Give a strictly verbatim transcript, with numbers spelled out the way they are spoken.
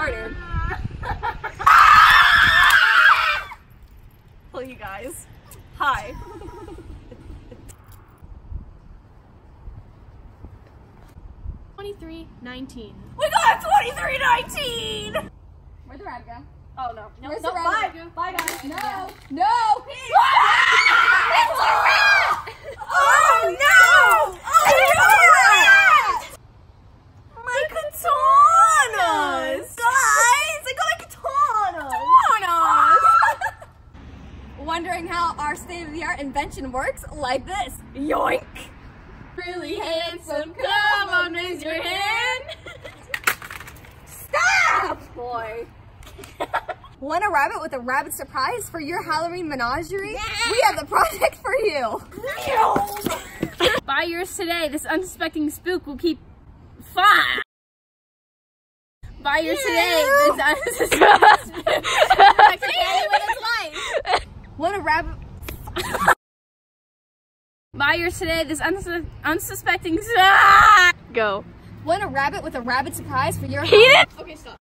started. Well, you guys. Hi. twenty-three nineteen. We got twenty-three nineteen! Where'd the rabbit go? Oh no. No, Where's no, the rabbit bye. go? Bye guys. No. Yeah. No. It's a rat! Oh no! Oh, it's a rat! My katanas! Guys, I got a katana! Katanas! Wondering how our state-of-the-art invention works? Like this. Yoink! Really handsome, come on, raise your hand. Stop! Boy. Want a rabbit with a rabbit surprise for your Halloween menagerie? Yeah. We have the project for you. Buy yours today. This unsuspecting spook will keep fun. Buy yours today. This unsuspecting spook. Want a rabbit? Buy yours today. This unsus unsuspecting. Ah! Go. Want a rabbit with a rabbit surprise for your Eat it. Okay, stop.